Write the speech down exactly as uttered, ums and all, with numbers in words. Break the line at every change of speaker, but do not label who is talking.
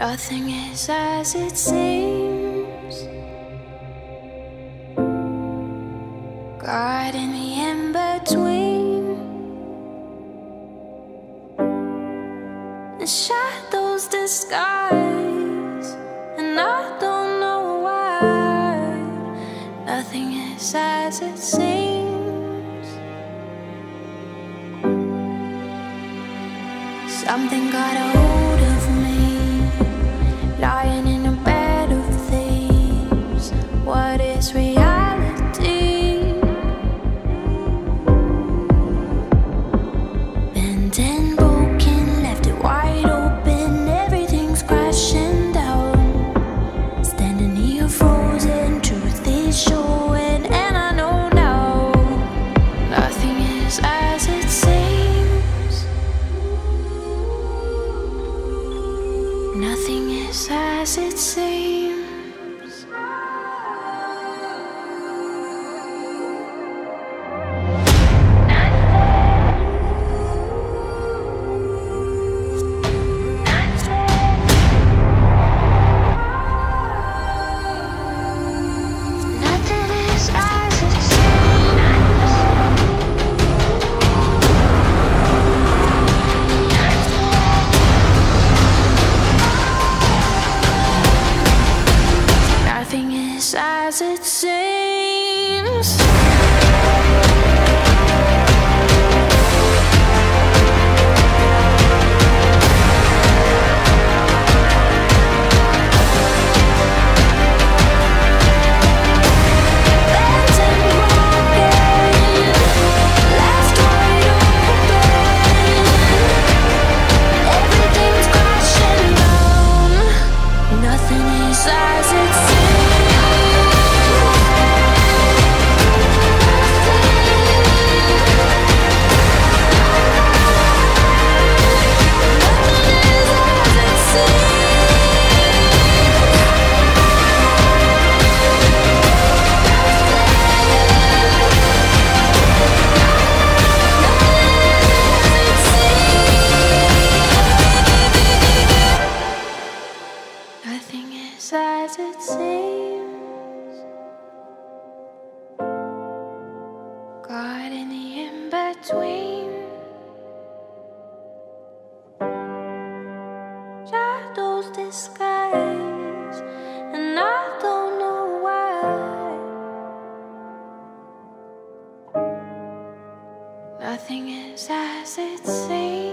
Nothing is as it seems. Caught in the in-between, the shadows disguise, and I don't know why. Nothing is as it seems. Something got a hold of me, lying in a bed of thieves. What is reality? Bent and broken, left it wide open. Everything's crashing down. Standing here frozen, truth is showing, and I know now nothing is as it seems. Nothing is as it seems. Nothing is as it Nothing is as it seems. Bent and broken, left wide open. Everything's crashing down. Nothing is as it seems. Nothing is as it seems. Caught in the in-between, shadows disguise, and I don't know why. Nothing is as it seems.